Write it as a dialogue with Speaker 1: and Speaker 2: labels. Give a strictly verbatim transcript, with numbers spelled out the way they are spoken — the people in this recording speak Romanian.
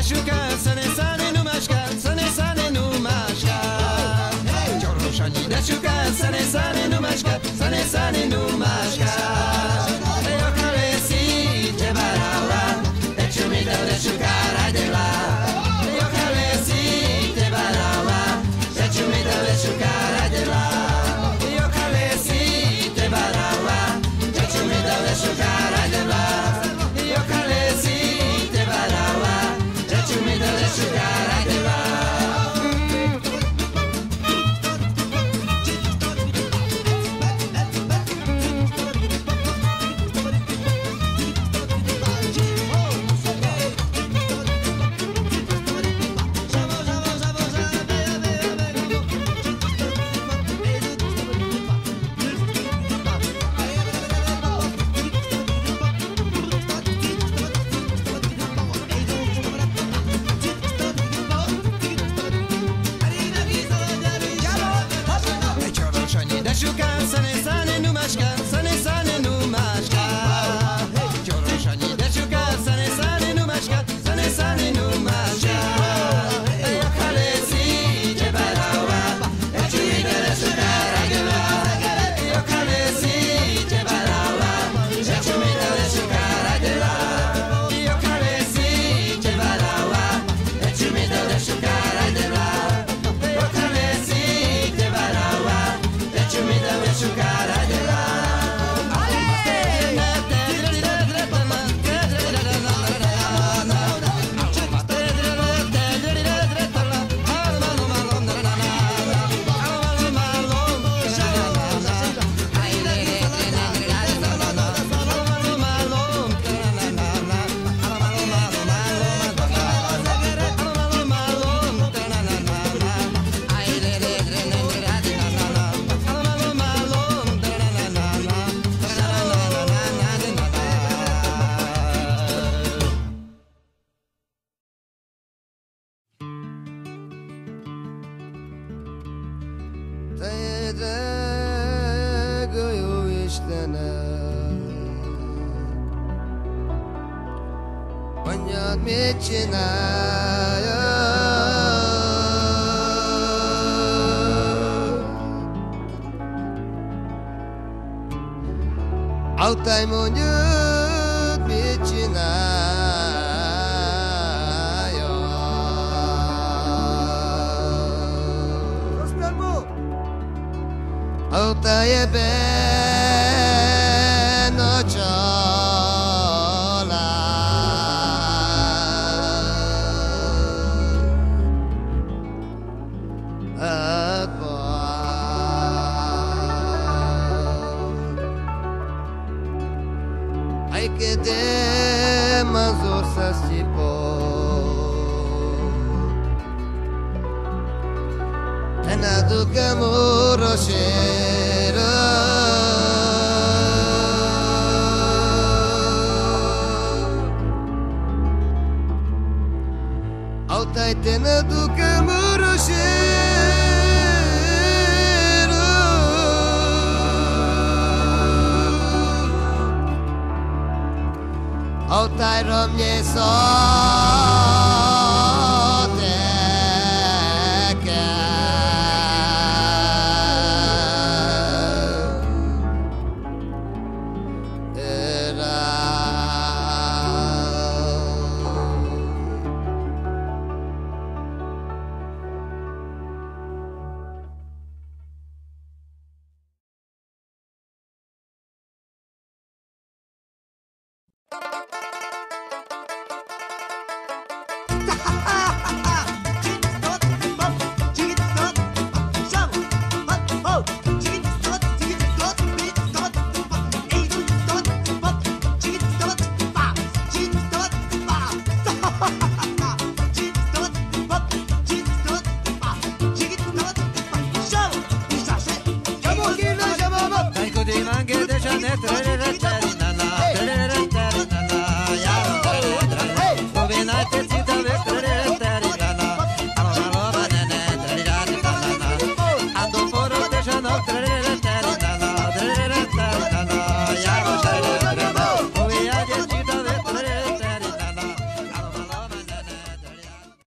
Speaker 1: szuka, sane sane numaszka, sane sane numaszka. Cioroszani da szuka, sane sane numaszka, sane sane numaszka. Yokalesi te barawa, echumida da szuka radela. Yokalesi te barawa, echumida da szuka radela. Yokalesi te barawa, echumida da szuka radela. Yokalesi te barawa, echumida da szuka radela.
Speaker 2: Altaj mondjad, mit csinálja? Altaj ebben a család. Hay que te mazorsa si po Enadu kamuro shera Autai tenadu kamuro shera Autaj romnie soteka Era
Speaker 1: Dai, così, ma anche te c'è